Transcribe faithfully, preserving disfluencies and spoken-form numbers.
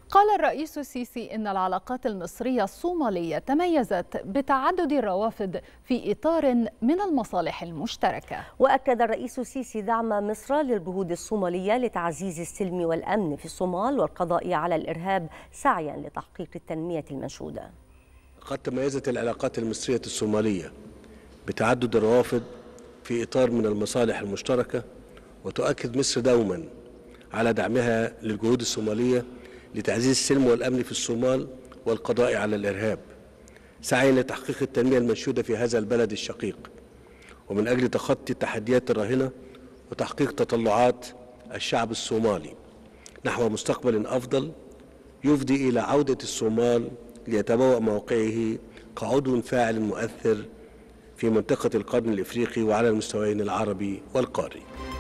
قال الرئيس السيسي إن العلاقات المصرية الصومالية تميزت بتعدد الروافد في إطار من المصالح المشتركة. وأكد الرئيس السيسي دعم مصر للجهود الصومالية لتعزيز السلم والأمن في الصومال والقضاء على الإرهاب سعيا لتحقيق التنمية المنشودة. قد تميزت العلاقات المصرية الصومالية بتعدد الروافد في إطار من المصالح المشتركة، وتؤكد مصر دوما على دعمها للجهود الصومالية لتعزيز السلم والأمن في الصومال والقضاء على الإرهاب سعيا لتحقيق التنمية المنشودة في هذا البلد الشقيق، ومن أجل تخطي التحديات الراهنة وتحقيق تطلعات الشعب الصومالي نحو مستقبل أفضل يفضي إلى عودة الصومال ليتبوأ موقعه كعضو فاعل مؤثر في منطقة القرن الإفريقي وعلى المستويين العربي والقاري.